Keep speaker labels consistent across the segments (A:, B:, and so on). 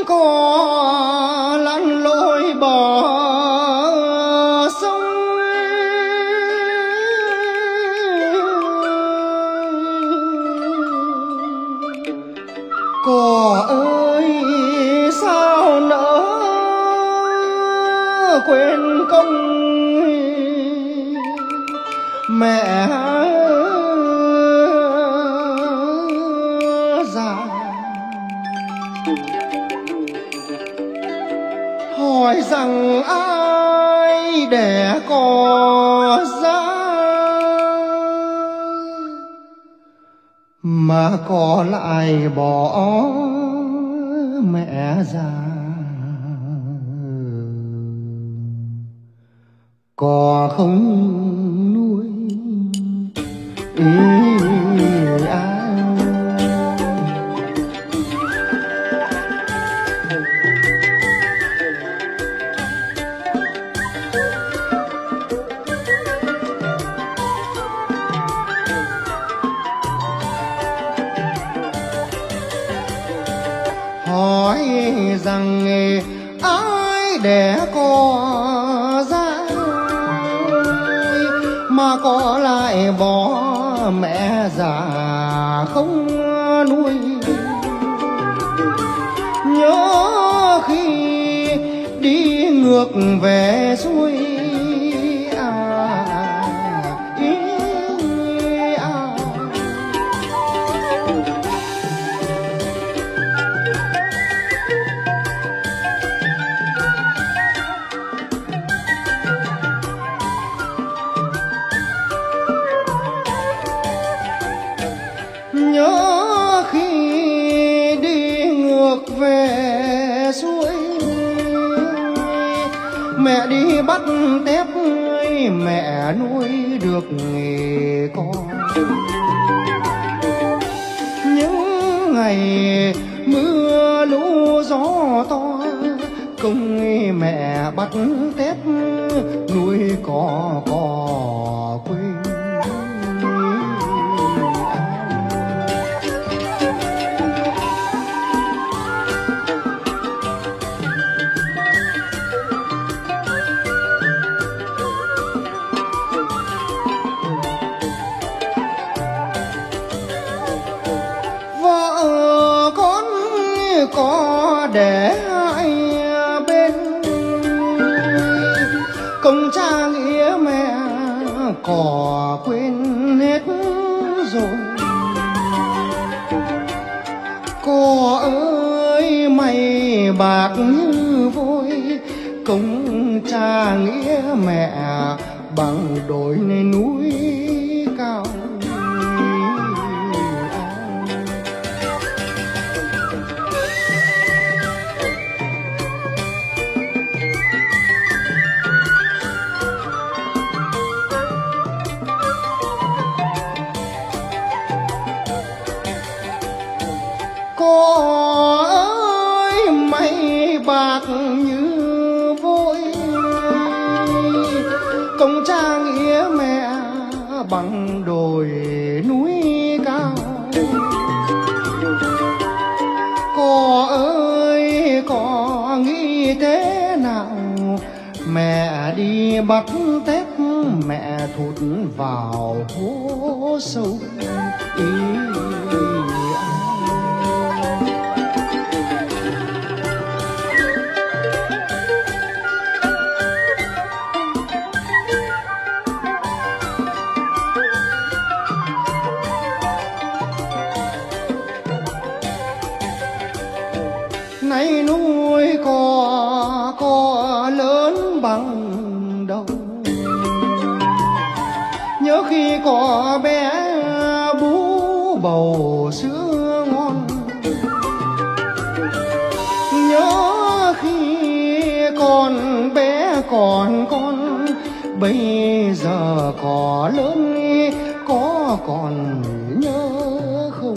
A: có lăn lội bỏ sông, cỏ ơi sao nỡ quên công mẹ già. Hỏi rằng ai đẻ cỏ ra mà cỏ lại bỏ mẹ già. Cỏ không nuôi ai. Hỏi rằng ai đẻ cỏ ra mà có lại bỏ mẹ già không nuôi. Nhớ khi đi ngược về xuôi nhớ khi đi ngược về suối. Mẹ đi bắt tép mẹ nuôi được con. Những ngày mưa lũ gió to công mẹ bắt tép nuôi cỏ quê. Có để hai bên công cha nghĩa mẹ có quên hết rồi. Cỏ ơi mày bạc như vôi công cha nghĩa mẹ bằng đồi núi cao. Cỏ ơi mày bạc như vôi công cha nghĩa mẹ bằng đồi núi cao. Cỏ ơi cỏ nghĩ thế nào mẹ đi bắt tép mẹ thụt vào hố sâu. Nay nuôi cỏ lớn bằng đầu. Nhớ khi cỏ bé bú bầu sữa ngon. Nhớ khi con bé còn con bây giờ cỏ lớn có còn nhớ không.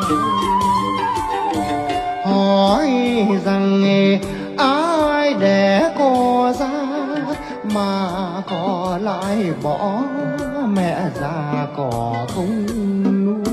A: hỏi rằng ai để cô ra mà có lại bỏ mẹ già có không nuôi.